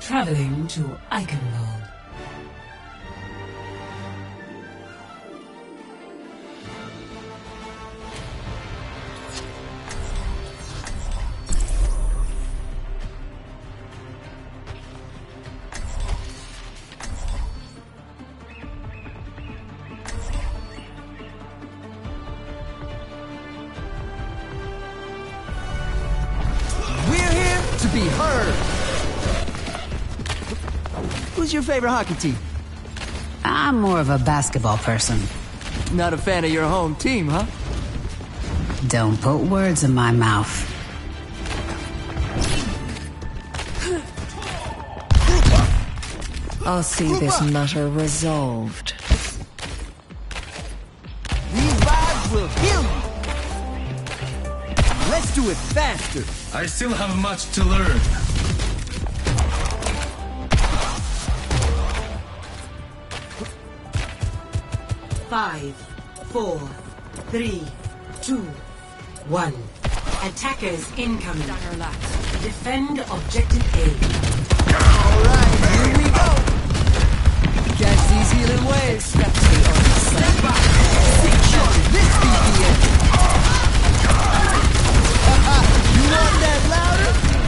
Traveling to Eichenwald. To be heard. Who's your favorite hockey team? I'm more of a basketball person. Not a fan of your home team, huh? Don't put words in my mouth. I'll see this matter resolved. These vibes will heal you. Let's do it faster. I still have much to learn. Five, four, three, two, one. Attackers incoming. Defend objective A. Alright, here we go. Catch these healing waves. Step by. This BPM. You want that louder?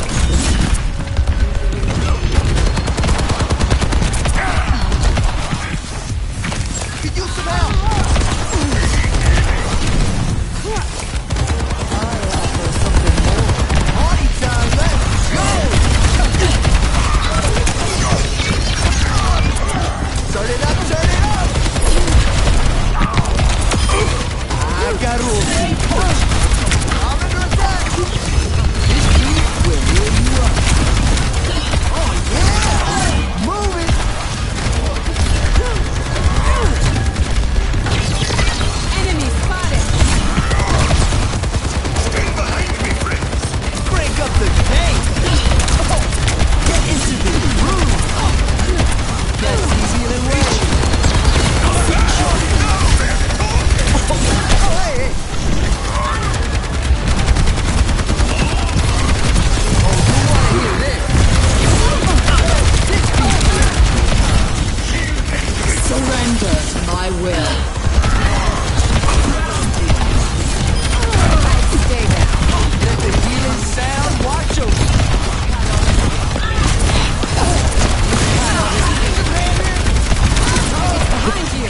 Could use some help. Something more. Party time, let's go! Turn it up, turn it up! I got rules. I'm under attack! This beat will heal you up. Oh yeah! Move it! Enemy spotted! Stay behind me, friends. Break up the pace! Get into the groove! That's easy to reach! Oh, hey, hey! Oh, you wanna hear this? Surrender to my will. Stay down. Let the healing sound watch over. Behind you.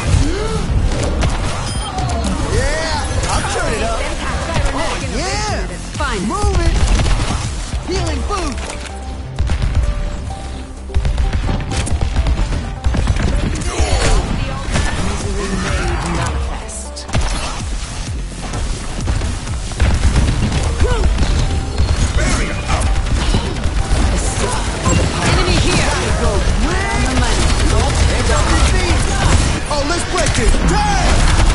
Yeah, I'll turn it up. Oh, yeah. Fine. Move it. Healing boost. Misery made manifest. Barrier up. Enemy here. Go quick. On the money. Hands up your feet. Oh, let's break this. Turn.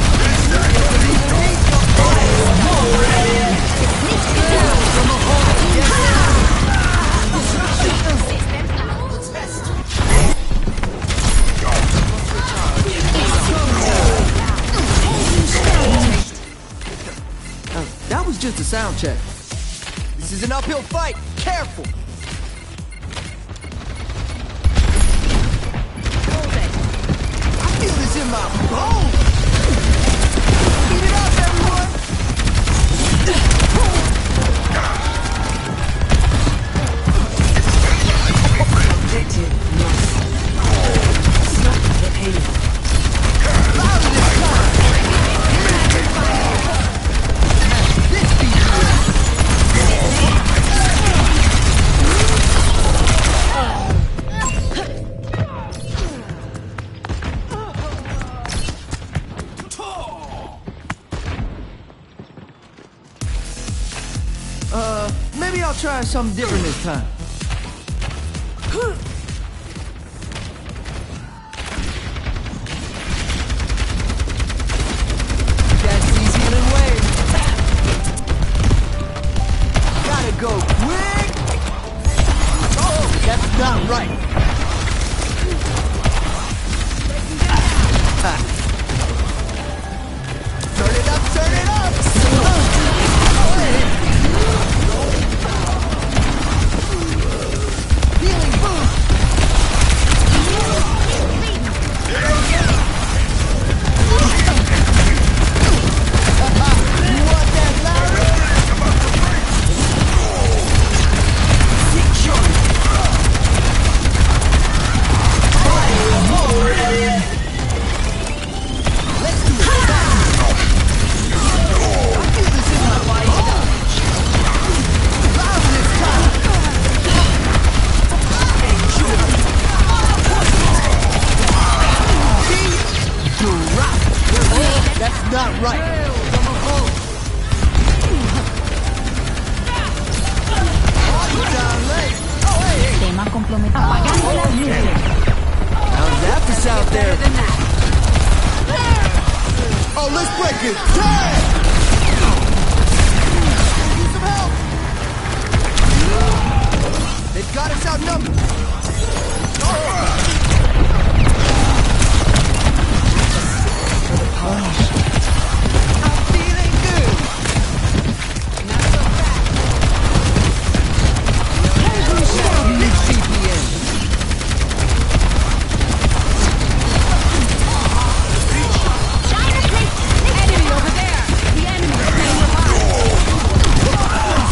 That was just a sound check. This is an uphill fight. Careful. I feel this in my bones. Eat it up, everyone. Objective lost. Stop the pain. Louder this time. This beat. Maybe I'll try something different this time. That's these healing waves. Gotta go quick. Oh, that's not right. Ha. Turn it up, turn it up. Healing boost. not right. Tema comprometido. Apagando las luces. How's that for out there? Oh, let's break it. Damn! Need some help. They've got us outnumbered. I'm feeling good. Not so fast. Big CPN. Enemy over there! The enemy is being revived!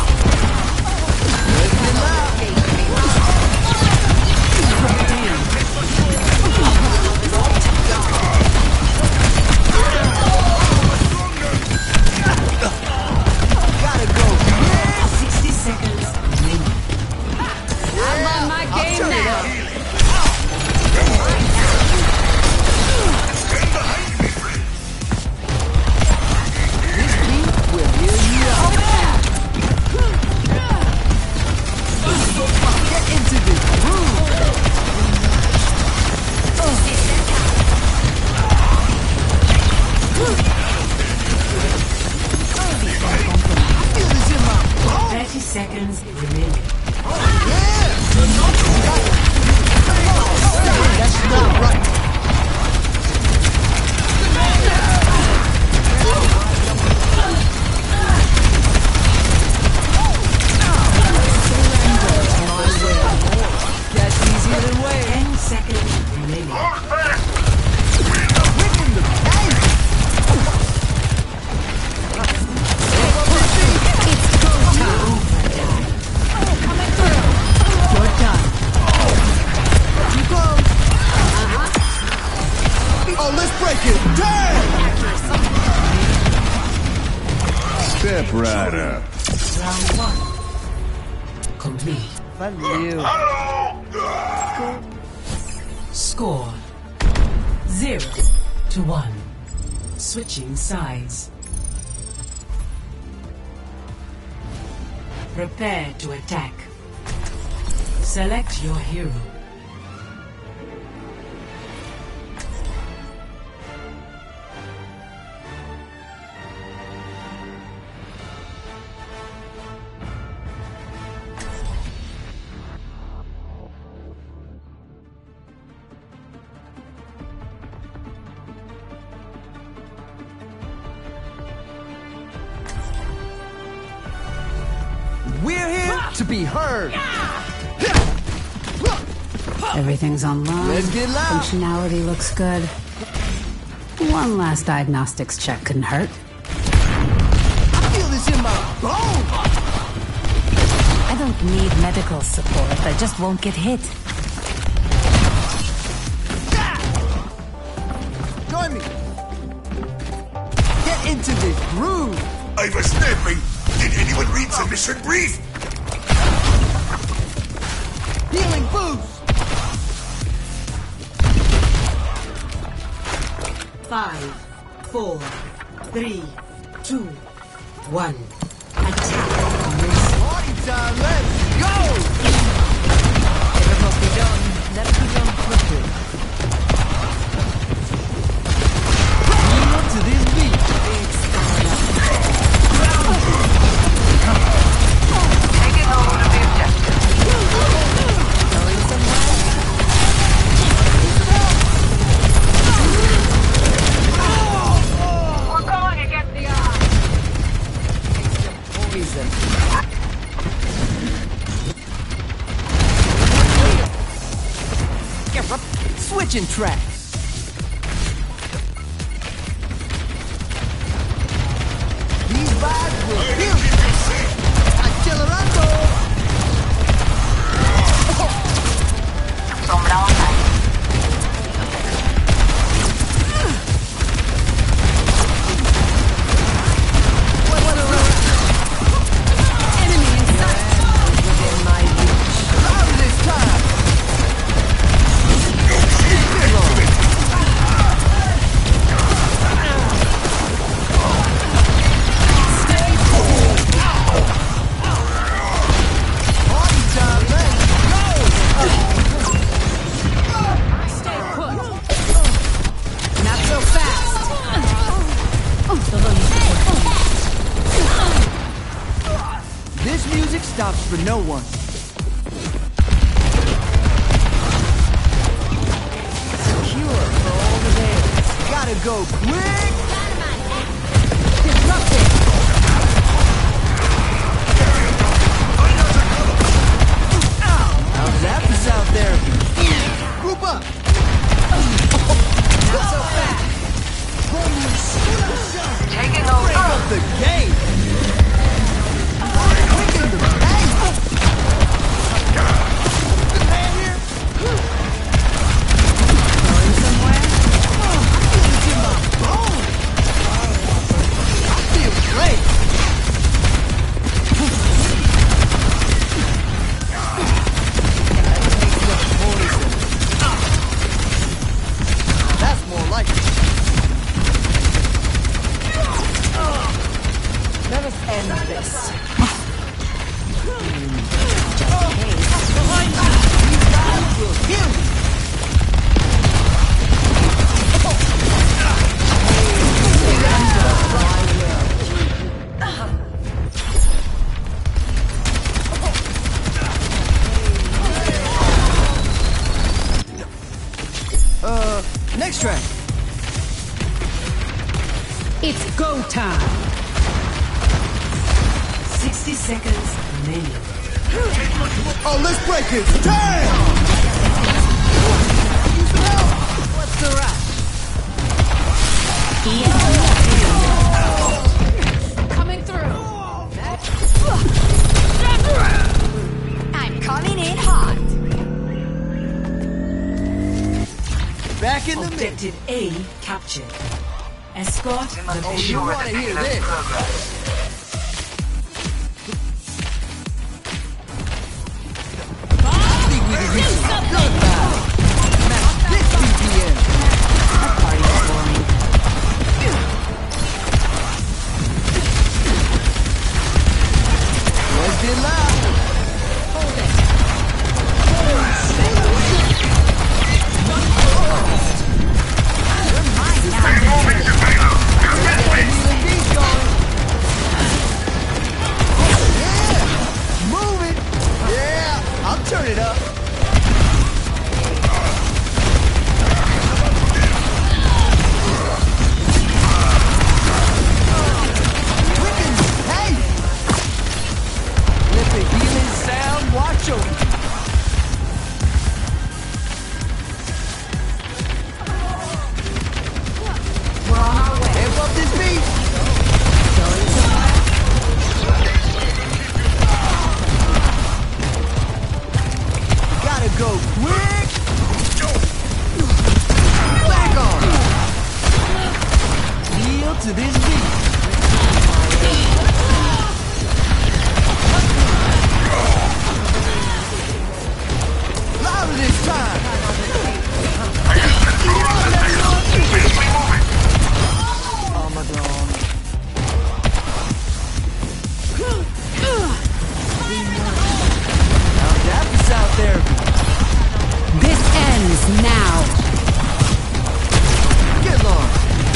Gotta go. 60 seconds remaining. I'm on my game turn it now! up. Stand behind me, friend. This beat will heal you out. Get into this groove. I feel this in my bones. 30 seconds remaining. Yeah. That's not right. That's easier than waiting. 10 seconds remaining. Wicking the pain. You're done. You close. Oh, let's break it. Damn! Step right up. Round 1 complete. Valeu. Score 0-1. Switching sides. Prepare to attack. Select your hero. We're here to be heard. Everything's online. Let's get loud. Functionality looks good. One last diagnostics check couldn't hurt. I feel this in my bones. I don't need medical support. I just won't get hit. Join me. Get into this groove. I was snapping. Did anyone read the mission brief? Healing boost. 5, 4, 3, 2, 1. Attack. Party time. Let's go. Never must be done. Let it be done quickly. Feel to this beat. Taking hold of the objective. Going somewhere? We're going against the odds. Poison. Get up. Switching tracks. These vibes will heal you. Accelerando. Sombra online. Enemy in sight. Within my reach. Around this time. Big on. music stops for no one. Secure for all the days. Gotta go quick! Disrupted! How's that for sound therapy? Group up! Not so fast! Taking over! Break up the game! Quicken the pace! Good man here! Going somewhere? I feel it in my bones! I feel great! That's more like it. Let us end this. Will heal you. Next track. It's go time. 60 seconds remaining. Oh, let's break it. Damn! What's the rush? Coming through. I'm coming in hot. Back in the mix. Objective A captured. Escort the Oh, you payload. want to hear this? I think we can reach some bloodbath. Match this BPM. Let's get loud. Hold it. Turn it up. Hey! Let the healing sound watch over. We're on our way. Amp up this beat. Gotta go quick! Back on! Kneel to this beat. Louder this time! Armadon. How's that for sound therapy? This ends now. Get lost.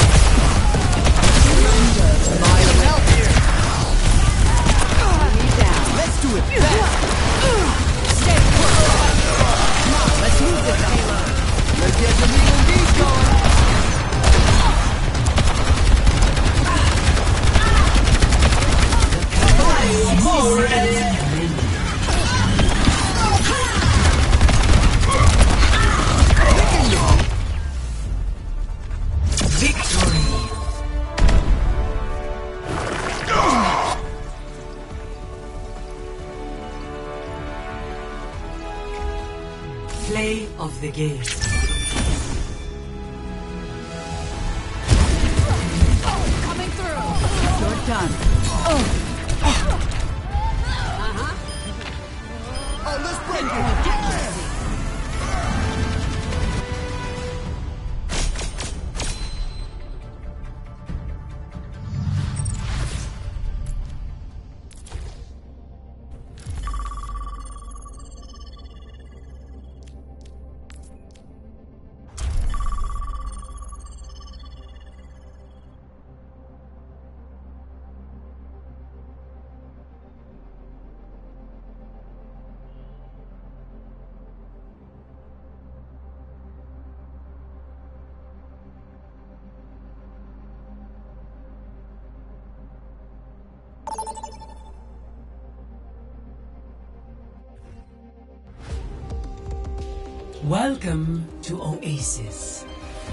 Help here. Let's do it fast. Stay put. Come on, let's move this payload. Let's get the legal beat going. Victory. Play of the game. Coming through. You're done. Oh, let's break it. Welcome to Oasis.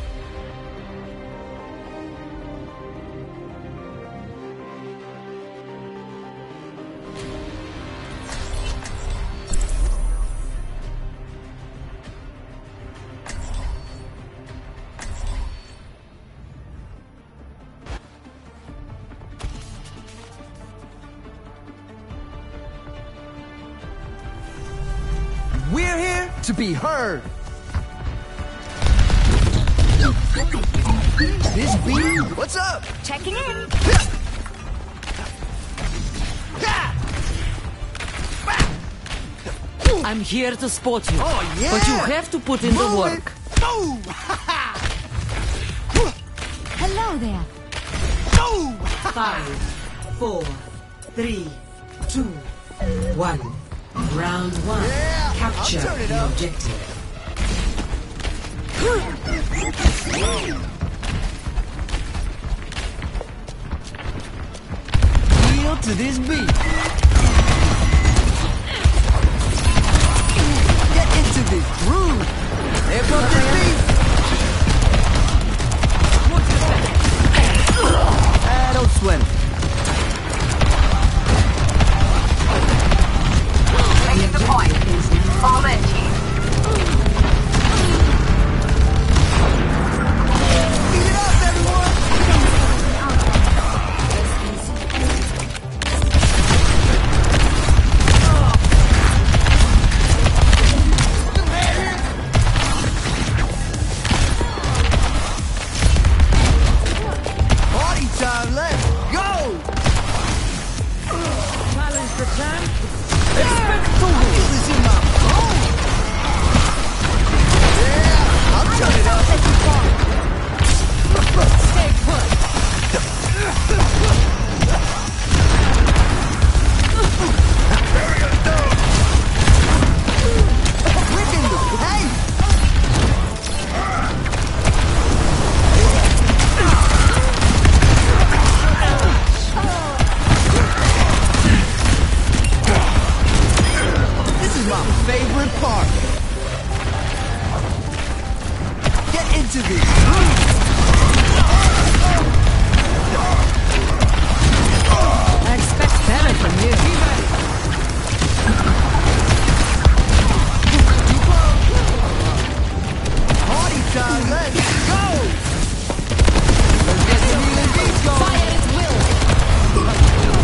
We're here to be heard. This beat, what's up? Checking in. I'm here to support you. Oh, yeah. But you have to put in the Move work. it. Boom! Hello there. Boom! 5, 4, 3, 2, 1. Round 1. Yeah, Capture I'll turn it the up. objective. Feel to this beat. Get into this groove. There comes this beat. Don't sweat it. Taking the point. Fall in, team. Beat it up, everyone. Party time, let's go. Challenge the champ. Feel this in my bones. Yeah, I'll turn it up. Stay put. Wicked, hey! This is my favorite part. Get into this groove. I expect better from you. Party time, let's go! Let's get some healing beats going. Fire at will.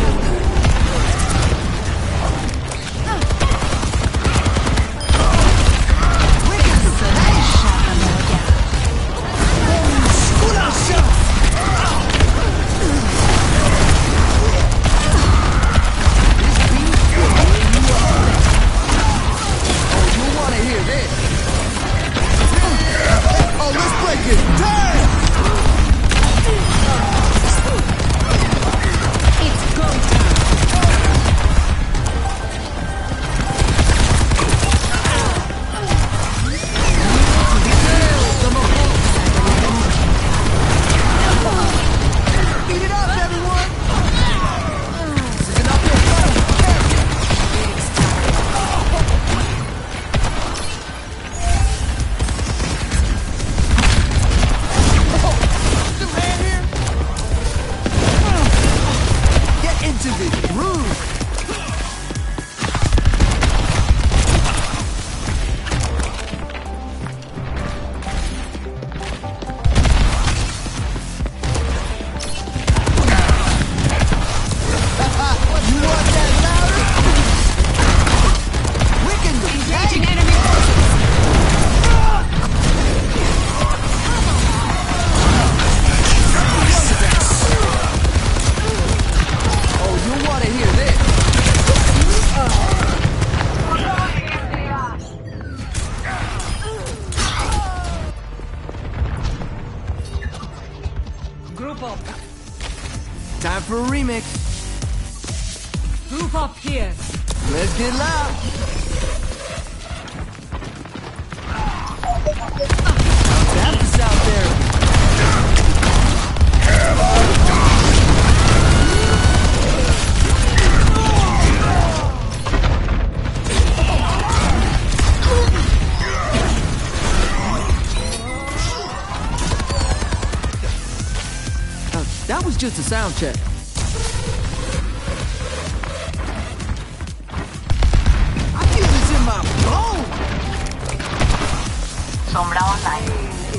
Oh, let's break it down! It's go time. Beat it up, everyone! This is an uphill battle. Still hand here? Get into the groove. You want that louder? Wicked, Engaging hey! enemy forces. Oh, you want to hear this? Group up. Time for a remix. Group up here. Let's get loud. Baptist out there. just a sound check. I feel this in my bones! Sombra online.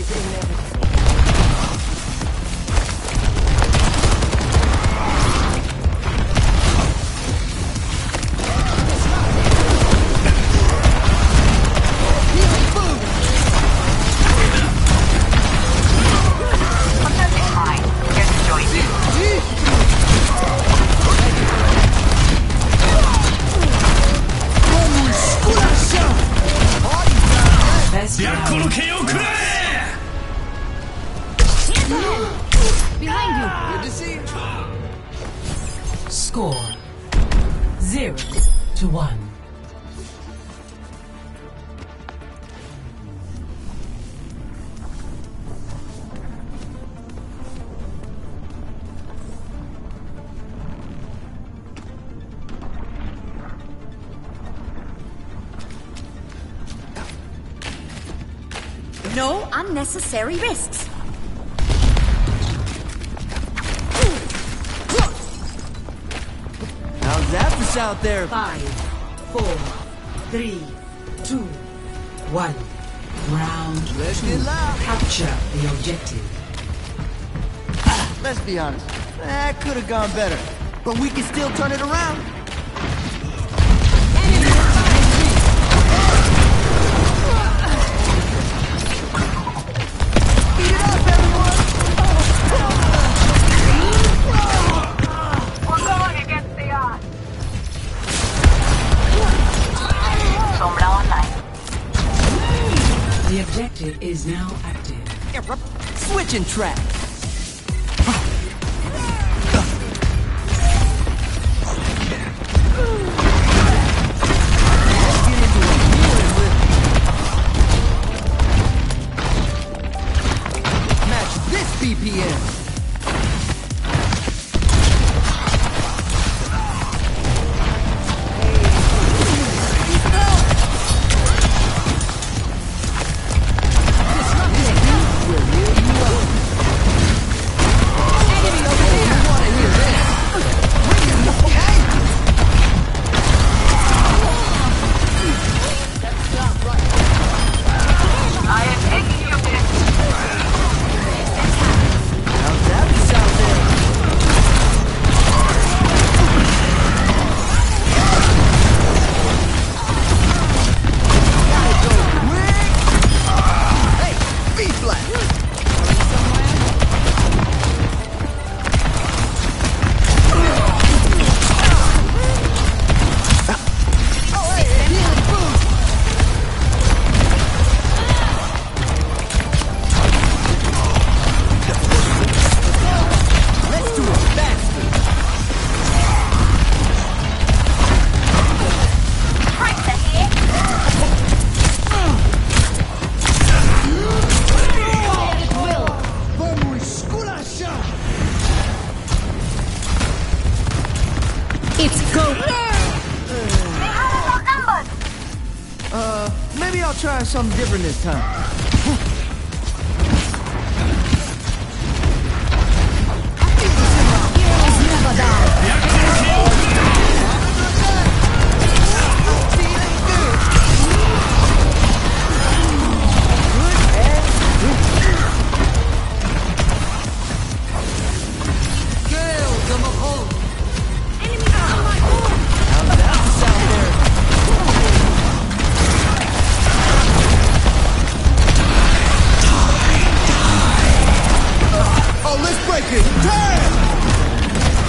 Objective fine. Here's the joint. Best round. この剣を食らえ Behind you! Good to see you. Score 0-1. No unnecessary risks. How's that for South there? 5, 4, 3, 2, 1. Round Let's 2. get loud. Capture the objective. Let's be honest. That could have gone better. But we can still turn it around. Beat it up, everyone! We're going against the odds. Sombra online. The objective is now active. Switching tracks. Let's get into a healing with match this BPM. I am taking you this. How's that for South there? Gotta go quick! Hey, B-flat! Oh, hey, healing boost! Let's do it faster! Right here. Vamos esculachar! It's go! They have our numbers. Maybe I'll try something different this time. How's that for South there? Oh, let's break it! Turn!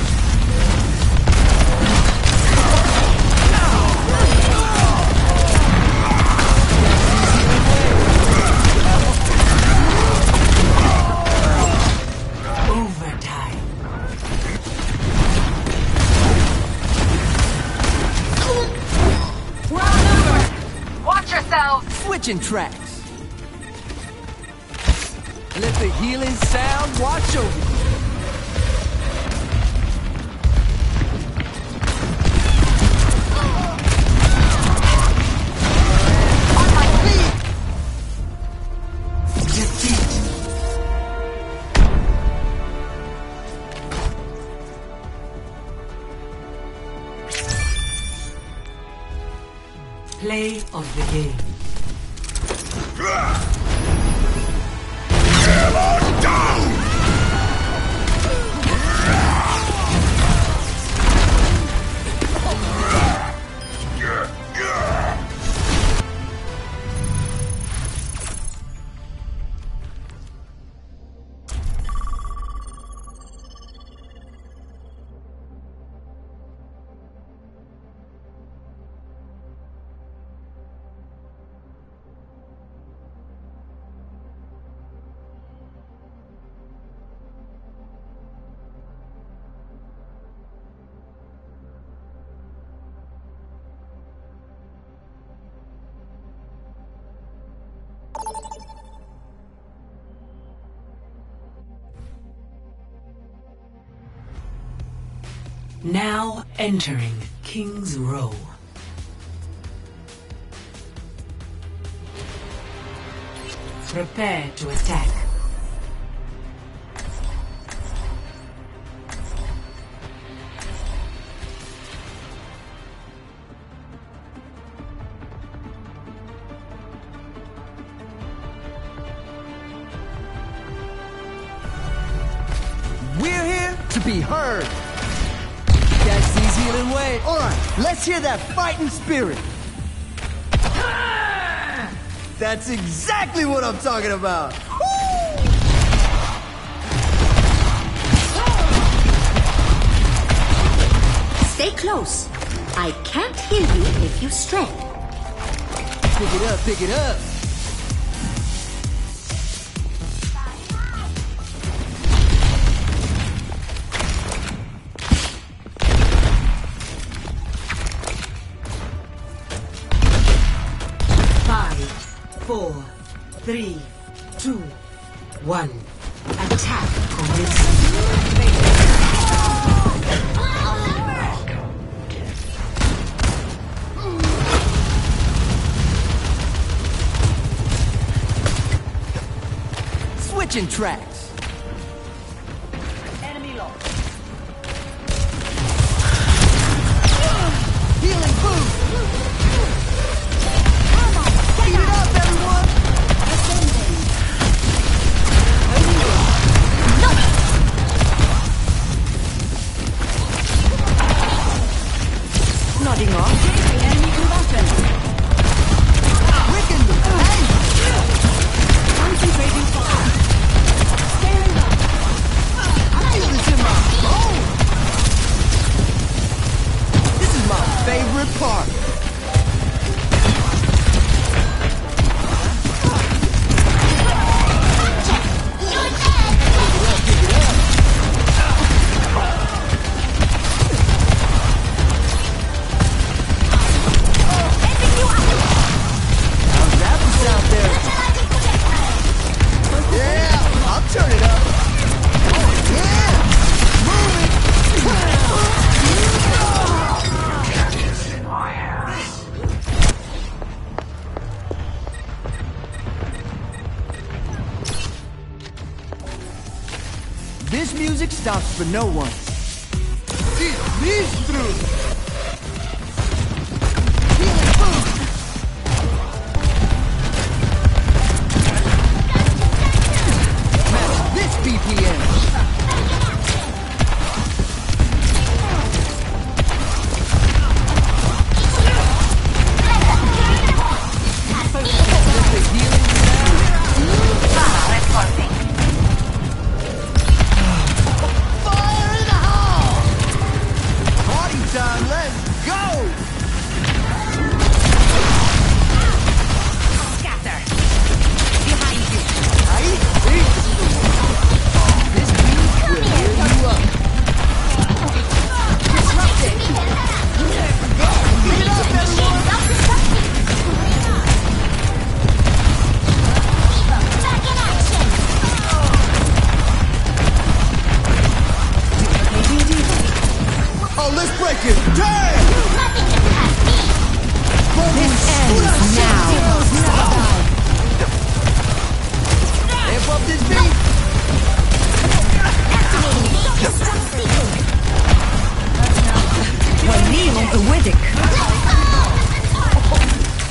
Overtime. Watch yourselves. Switching tracks. Let the healing sound wash over you. On my feet! Defeat. Play of the game. Hammer down! Now entering King's Row. Prepare to attack. We're here to be heard. That's easy in a way. All right, let's hear that fighting spirit. That's exactly what I'm talking about. Stay close. I can't hear you if you stray. Pick it up, pick it up. Four, three, two, one. Attack commences. Switching tracks. Enemy lost. Healing boost. Beat it up, everyone. Nodding off. Enemy combatant. Wicking them. Hey. Concentrating fire. Scaling up. I feel this in my bones. This is my favorite part. How's that for sound therapy? Yeah, I'll turn it up. Oh, yeah. Move it. This music stops for no one. Sinistro! Healing boost! Match this BPM! Fire in the hole! Party time, let's go! Scatter. Behind you. Ahí, sí. This beat will hear you up. Disrupt it! Pick it up, everyone! Oh, let's break it! Damn! This ends now! Amp up this beat! Walil Awidic.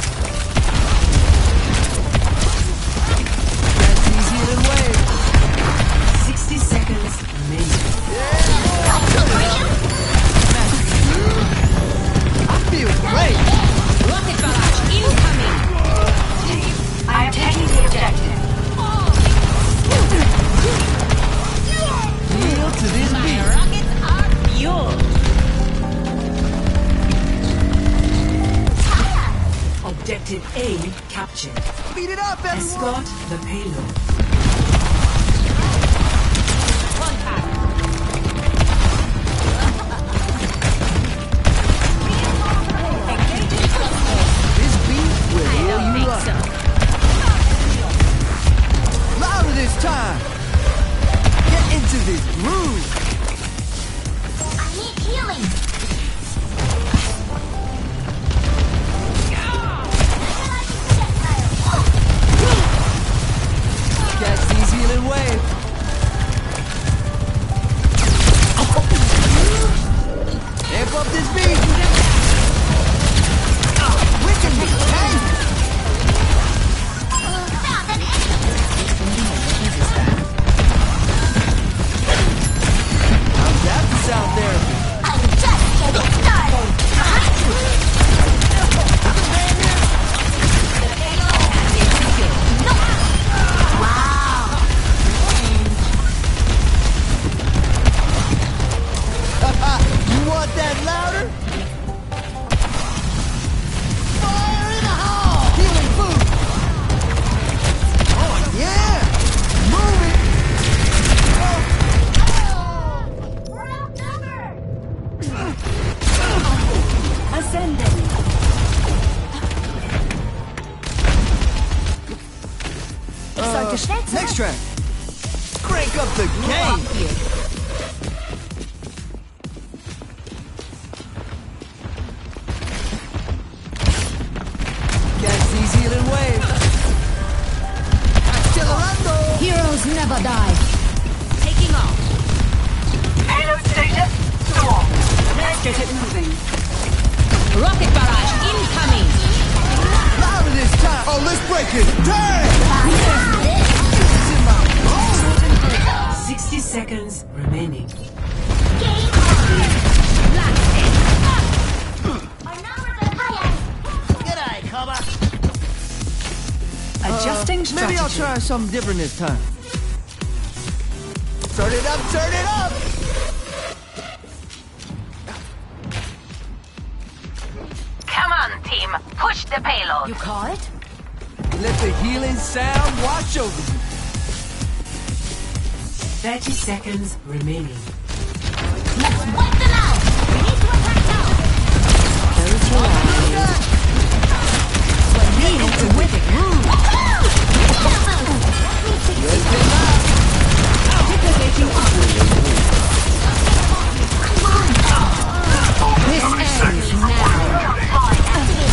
captured. Beat it up, everyone! Escort the payload. This beat will heal you up. Louder this time! Get into this groove! I need healing. Catch these healing waves. Amp up this beat. We can be tank. How's that for sound therapy? I'm just getting started. You want that louder? Fire in the hole! Healing food! Oh, yeah! Move it! We're outnumbered. Ascending. Next track! Crank up the game! Catch these healing waves! Accelerando! Heroes never die. Taking off. Payload station, storm. Let's get it moving. Rocket barrage incoming. Louder this time! Oh, let's break it! Turn! It's in my bones! 60 seconds remaining. G'day, cover! Adjusting strategy. Maybe I'll try something different this time. Turn it up, turn it up! Come on, team. Push the payload. You call it? Let the healing sound wash over you. 30 seconds remaining. Let's wipe them out. We need to attack now. Close your eyes. Get into the groove! Let's get loud! Activating operator. This ends now.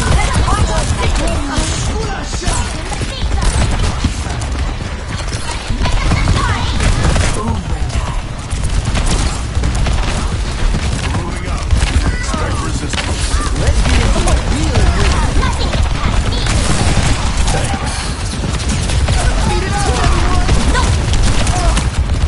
Moving up. Expect resistance. Let's get into the healing rhythm. Beat it up, everyone!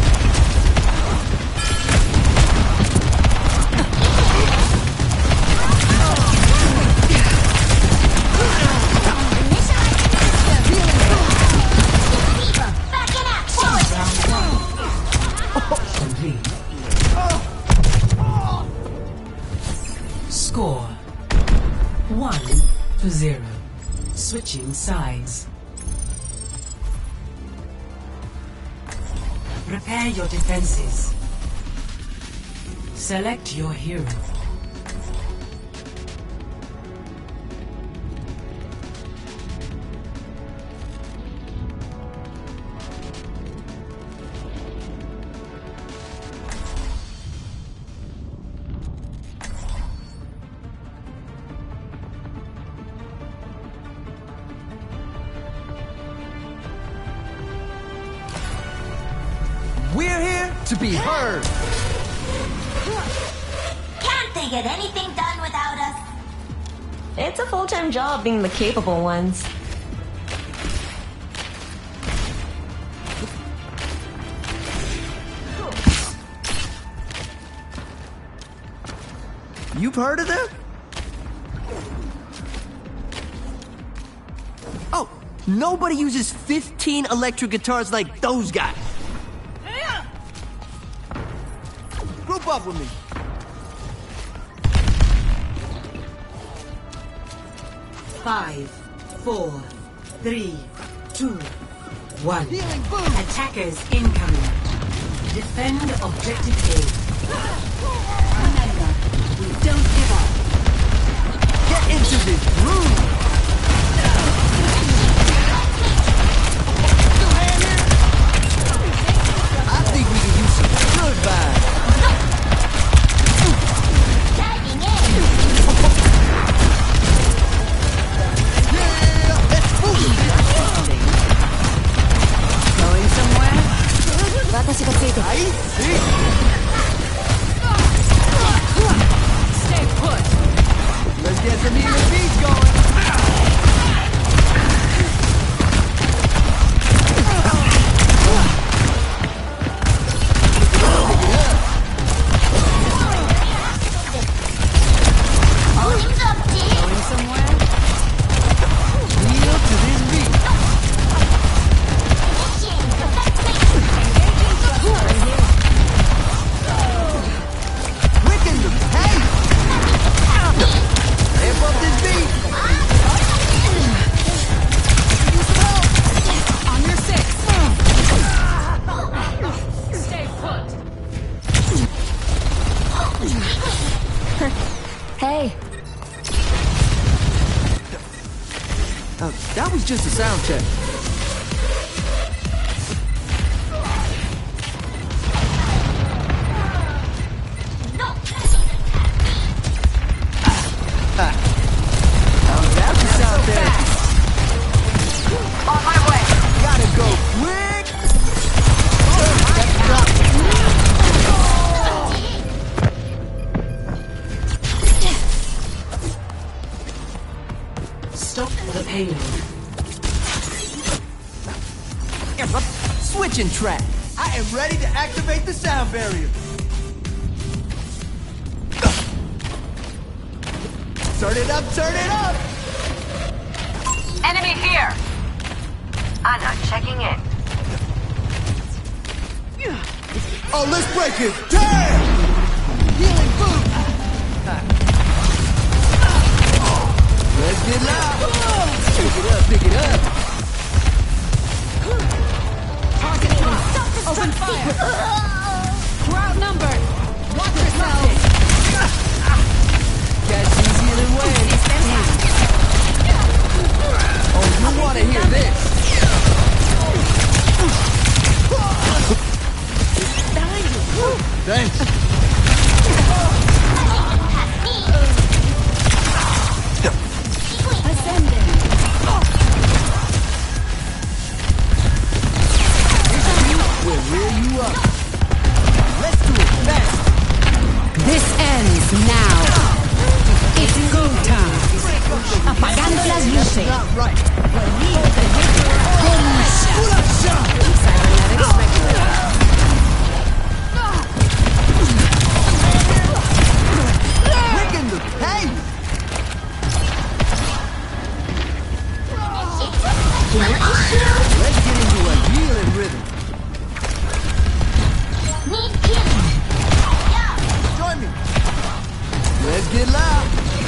Back in action. Complete. Score 1-0. Switching sides. Prepare your defenses. Select your hero. We're here to be heard. Can't they get anything done without us? It's a full-time job being the capable ones. You've heard of them? Oh, nobody uses 15 electric guitars like those guys. Group up with me. Five, four, 3, 2, 1. Healing boom. Attackers incoming. Defend objective A. Remember, we don't give up. Get into this groove. I think we can use some good vibes. Yeah, let's move it. Going somewhere? 私がついてる。 Ahí, sí. Stay put. Let's get some healing beats going. Going somewhere? Kneel to this beat. Quicken the pace. Amp up this beat. On your six. Stay put. Hey, That was just a sound check. That was out there. On my way. Gotta go quick. That's drop. Stop the payload. Switching track. I am ready to activate the sound barrier. Turn it up, turn it up. Enemy here. Anna checking in. Oh, let's break it. Damn! Healing boom. Let's get loud. Pick it up, pick it up. Open fire. We're outnumbered. Watch yourselves. Catch these healing waves. Oh, you want to hear this? Thanks. We'll rear you up. Let's do it fast. This ends now. It's go time. Apagando las luces. Not right. Cybernetics Quicken the pace. Let's get into a healing rhythm. Join me. Let's get loud.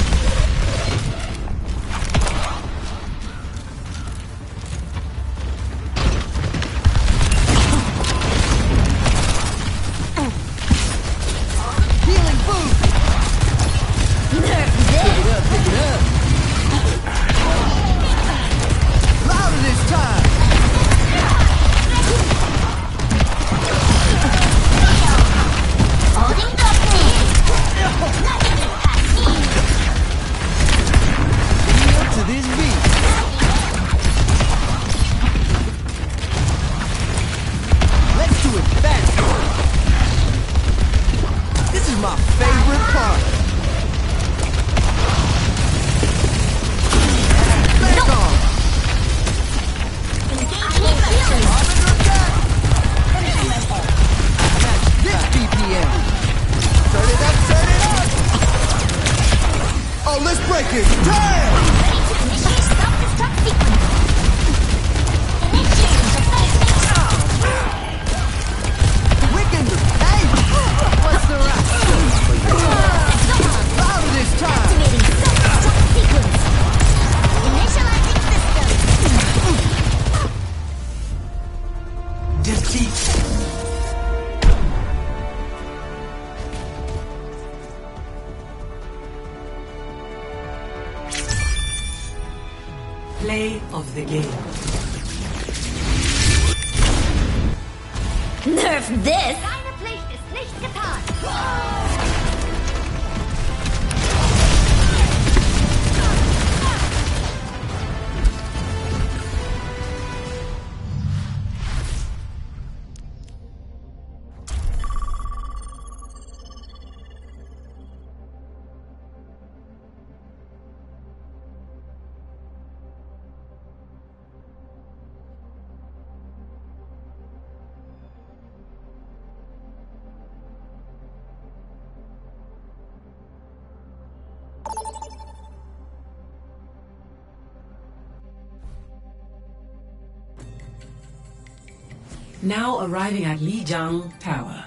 Healing boost. Pick it up, pick it up. Louder this time. Kneel to this beat. Let's do it fast. This is my favorite part. Back on. Match this BPM. Turn it up, turn it up. Oh, let's break it. Damn! Quicken the pace. What's the rush? Louder this time. Play of the game. Nerf this! Deine Pflicht ist nicht getan. Now arriving at Lijiang Tower.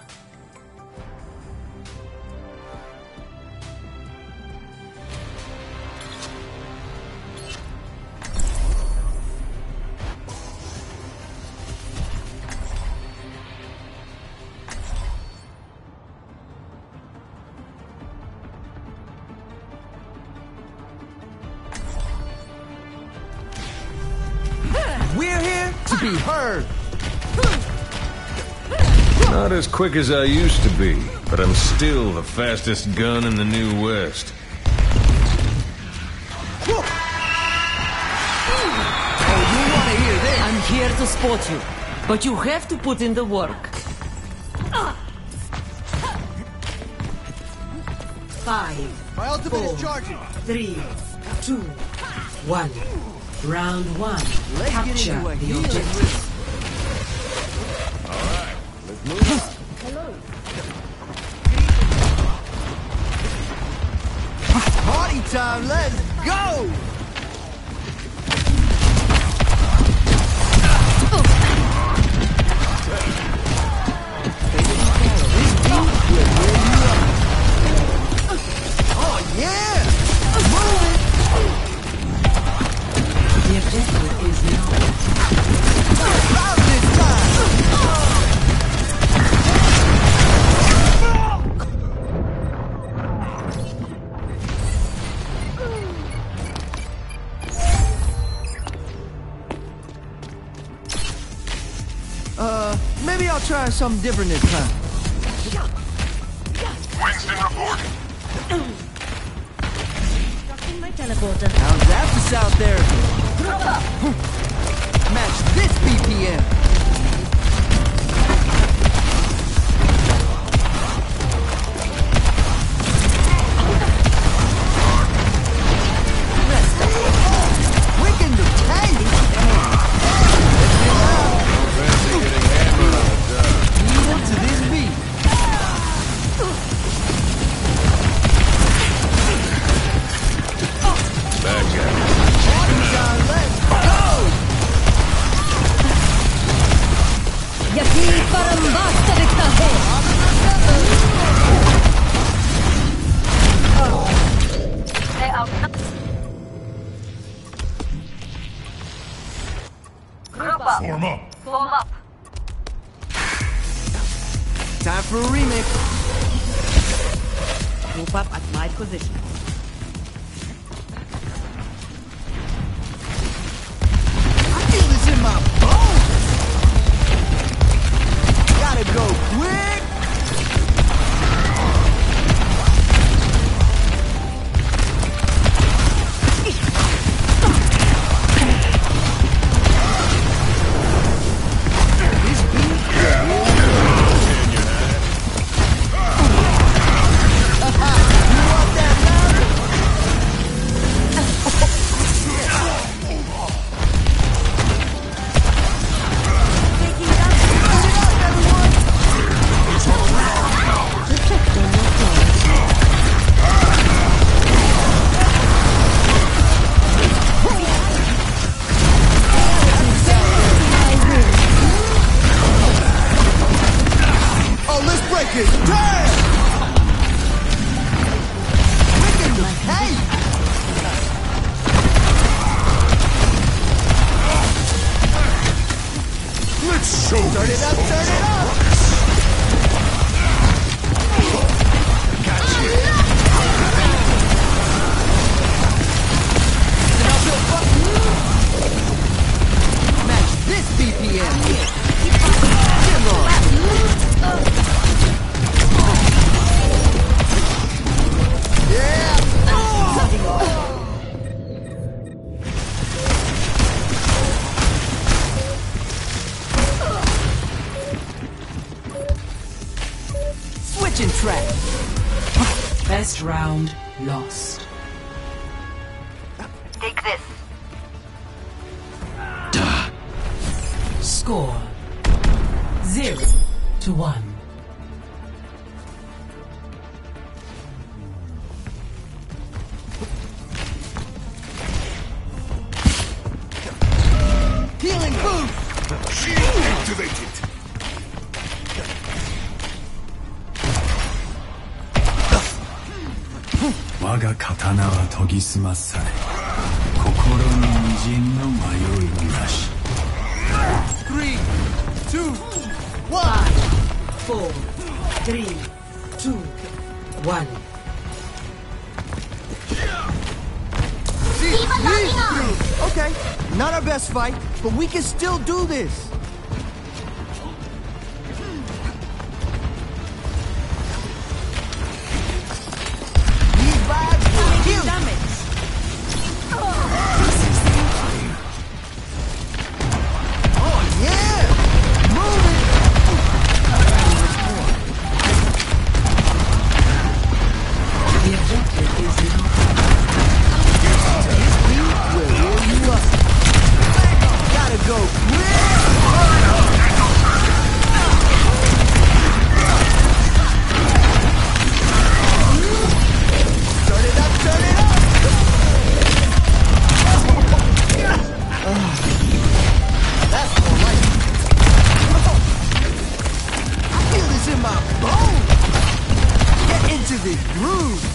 We're here to be heard. Not as quick as I used to be, but I'm still the fastest gun in the New West. Oh, you want to hear this? I'm here to support you, but you have to put in the work. 5, My ultimate is charging. 3, 2, 1. Round 1. Let's get Capture into a the healing objective. Party time, let's go! Oh yeah! Move it! The objective is now. About this time! Maybe I'll try something different this time. Winston reporting. Dropping my teleporter. How's that for sound therapy? Match this BPM. Wicked the tank. Lead to this beat. Back at it. Let's go! Yaki parambasta dikta They out. Group up. Form up. Form up. Time for a remix. Group up at my position. I feel this in my bones. Gotta go quick. This beat. You want that louder? Oh, let's break it. Damn! Wicked the hey! Let's show Turn it up, turn it up! Best round lost. Take this. Score 0-1. Healing boost! Shield activated. 我が刀は研ぎ澄まされ、心に微塵の迷いなし。 3, 2, 1. 4, 3, 2, 1. Okay, not our best fight, but we can still do this. These vibes will kill you. Oh yeah, move it. The objective is now. We'll heal you up. Gotta go quick. Turn it up, turn it up. That's more like it. I feel this in my bones. Get into this groove.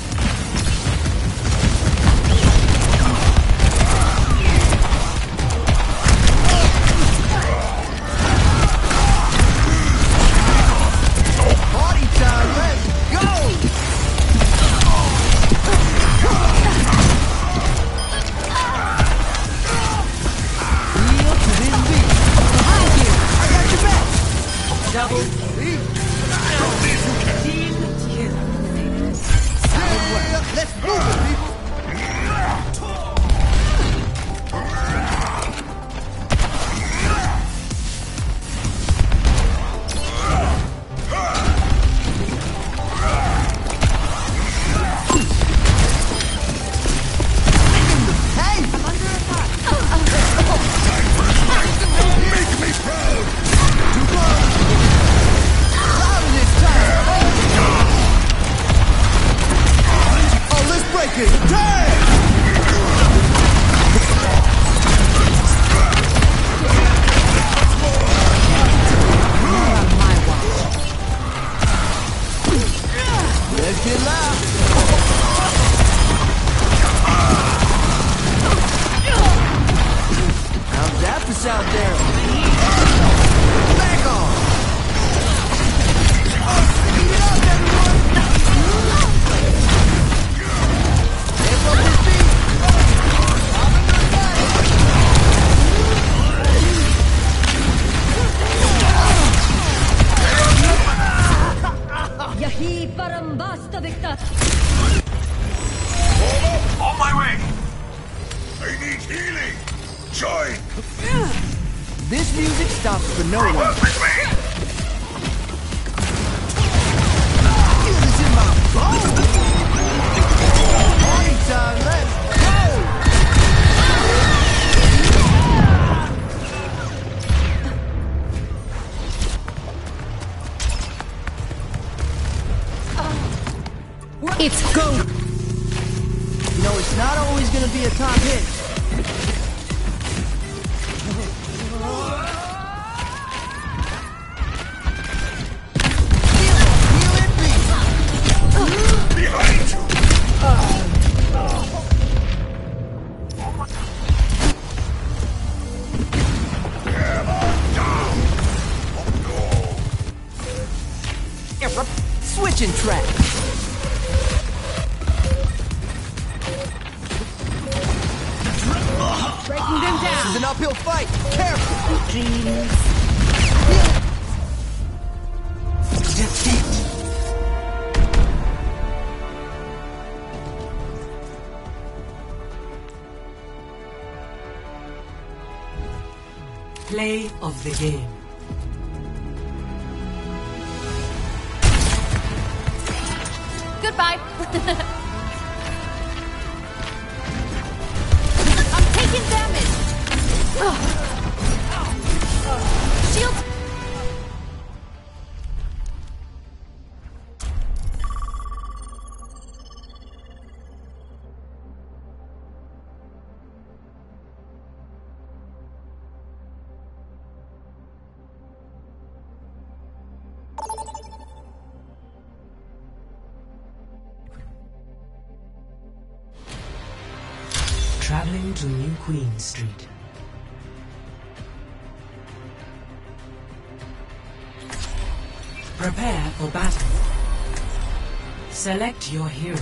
Party time, let's go! Feel to this beat. Behind you, I got your back. Double Team kill. Yeah, let's move it, people. Hey! Make me proud. Too close. Louder this time. Oh, let's break it. Damn! Let's get loud. How's that for out there? Back on! Speed it up, everyone! Hands up your feet! I'm in the fight! Yahi Parambasta Victor. On my way. I need healing. Join. This music stops for no one. Work with me. Feel this in my bones! Party time, let's go! It's go! You know, it's not always gonna be a top hit. Feel it beat. Behind you. Switching track. Breaking them This is down. an uphill fight. Careful. Defeat. Play of the game. Goodbye. I'm taking damage! Shield! Traveling to New Queen Street. Prepare for battle. Select your hero.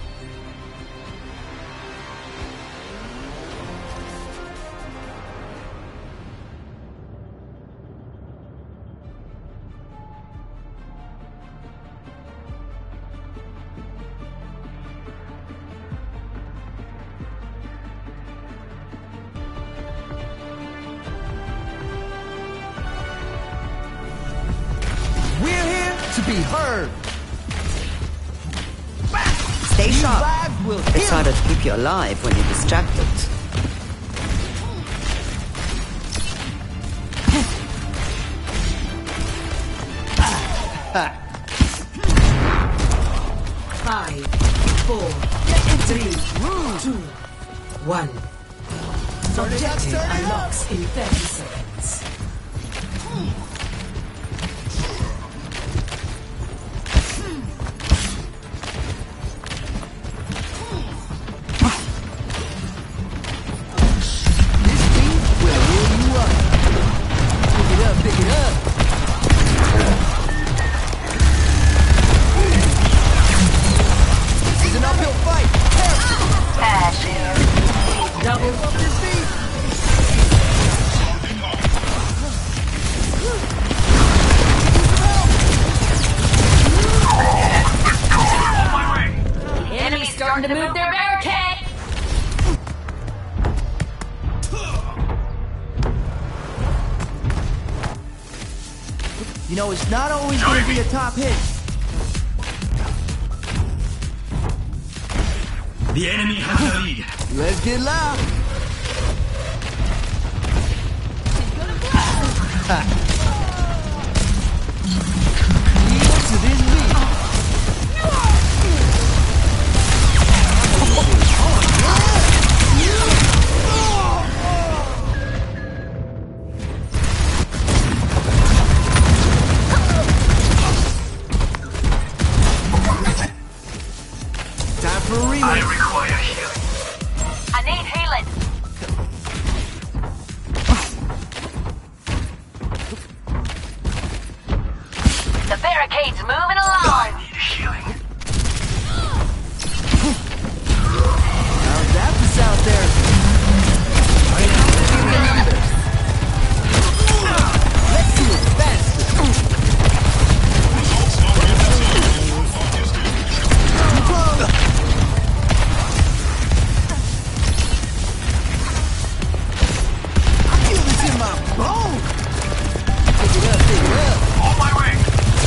We're here to be heard. Stay sharp. Lives will It's heal. harder to keep you alive when you're distracted. Five, four, three, two, one. Objective unlocks in 30 seconds. This beat will heal you up. Pick it up, pick it up. It's an uphill fight. Double Up this beat. Enemy's starting to move their barricade! You know, it's not always going to be a top hit. The enemy has the lead. Let's get loud. Yield to this beat. Time for a I remix. require healing. I need healing. The barricade's moving I along. need healing. How's that for South there? Let's do it faster. Too close. I feel this in my bones. Pick it up, pick it up. On my way.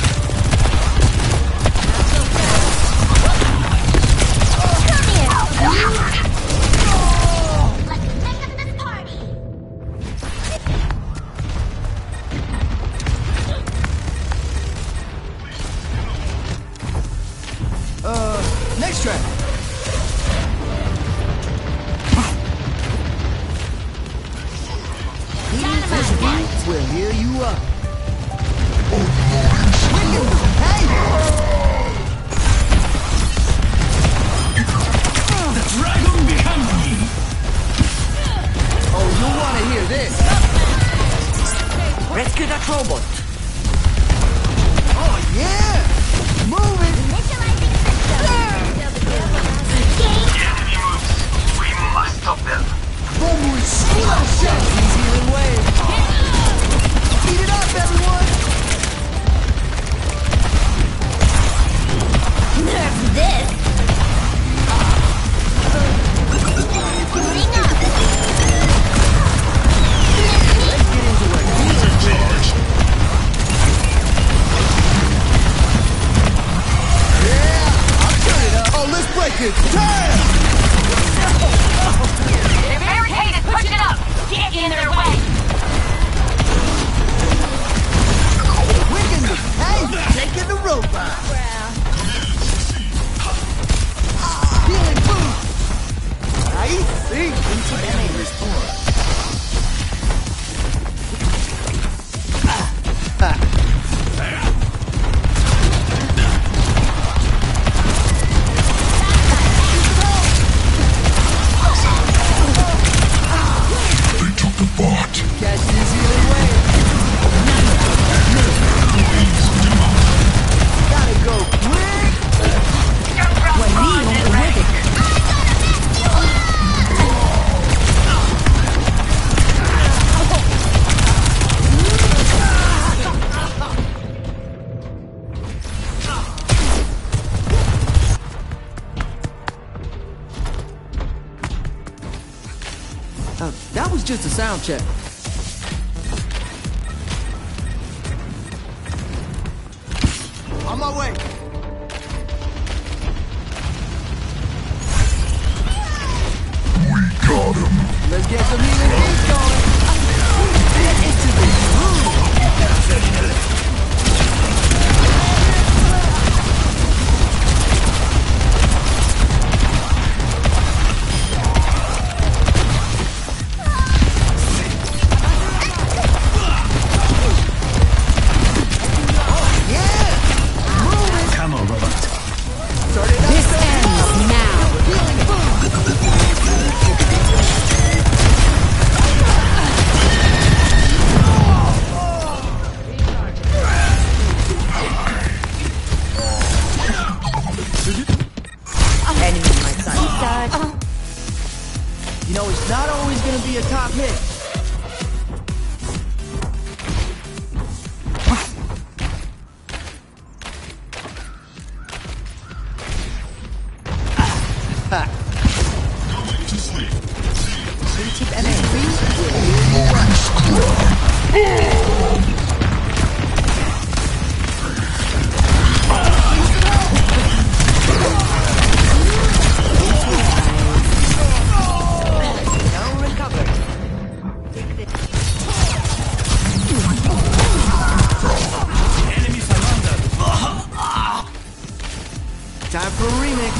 Next track. This beat will heal you up. Hey! The dragon becomes me. Oh, you'll want to hear this. Rescue that robot. Oh, yeah! Move it! The enemy moves. We must stop them. Vamos esculachar these healing waves. Speed it up, everyone! Nerf this! Bring up! Let's get into a healing charge. it! Damn! They're barricaded! Push it up! Get in their way! Wiggin the tank! Taking the robot! Healing boost! Ahí sí! Into enemy respawn. That was just a sound check. On my way. We got him. Let's get some healing beats going. Get into the groove. You know, it's not always gonna be a top hit. Going to sleep. Time for a remix.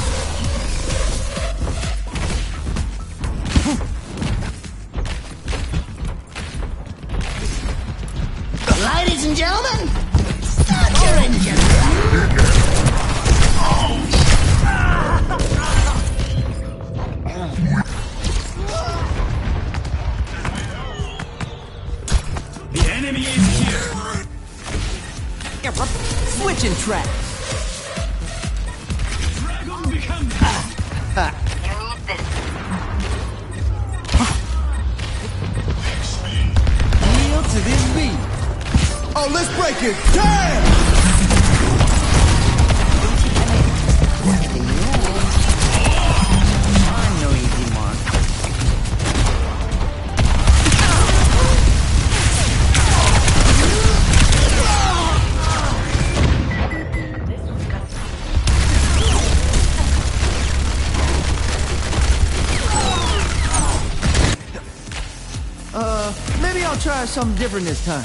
Ladies and gentlemen, start your engine. The enemy is here. Switching tracks. Dragon become. You need this. Kneel to this beat. Oh, let's break it. Damn! Maybe I'll try something different this time.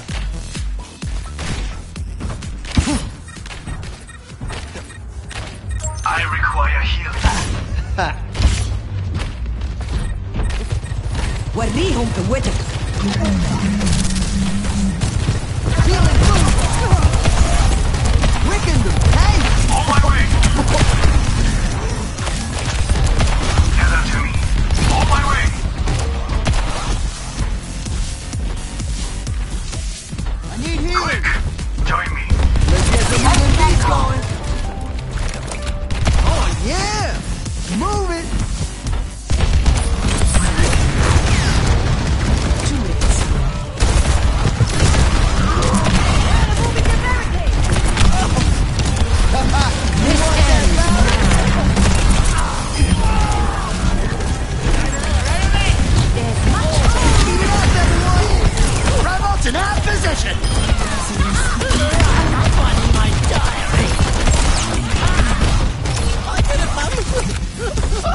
I require healing. وريهم قوتك. Healing boost. Wiggin the tank. On my way. Gather to me. On my way. I need healing. Quick. Join me. Let's get some healing beats going. Oh yeah. Move it. In our position.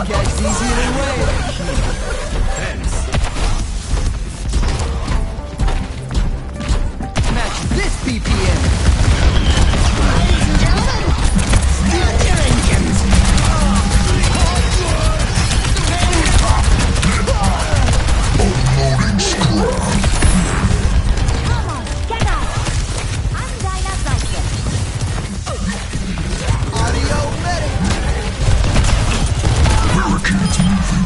Catch these either way. Match this BPM. Ladies and gentlemen, start your engines. Unloading scrap. Come on, get out! I'm Dinosaur. Audio medic. Barricades moving.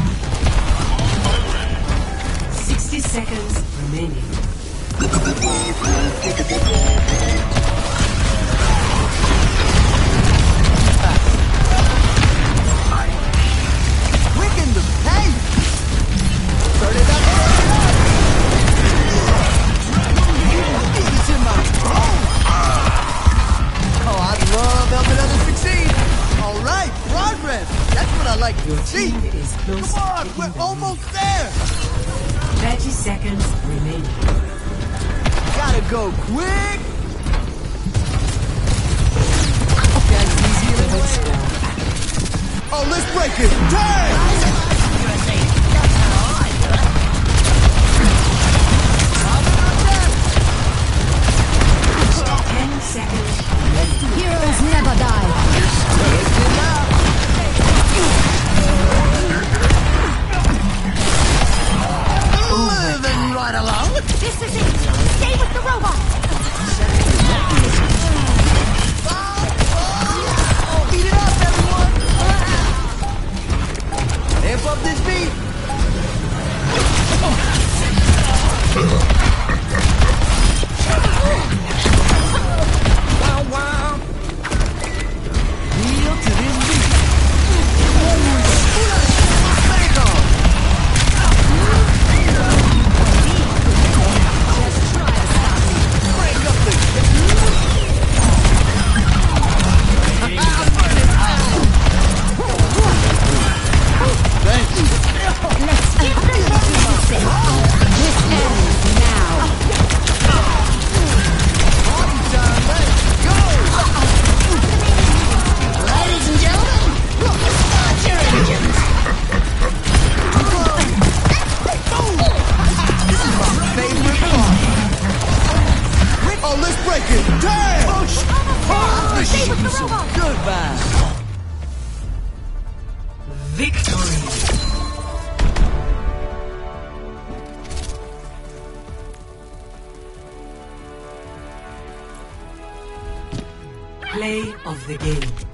60 seconds remaining. Quicken the pace. Turn it up. It's in my bones. Oh, I love helping others succeed. All right, progress. That's what I like to see. Team is close. Come on, to taking we're the almost there. lead. 30 seconds remaining. Gotta go quick. Catch these healing waves. Oh, let's break it. Turn! Heroes never die. Moving right along. This is it. Stay with the robot. Eat it up, everyone. Amp up this beat. Wow, wow. Kneel to this beat. Back on. Break up the Thank you. Let's give them what they deserve. This ends now. Party time, let's go! Ladies and gentlemen, start your engines! This is my favorite part. Oh, let's break it! Damn! Stay with the robot. Goodbye. Victory. Play of the game.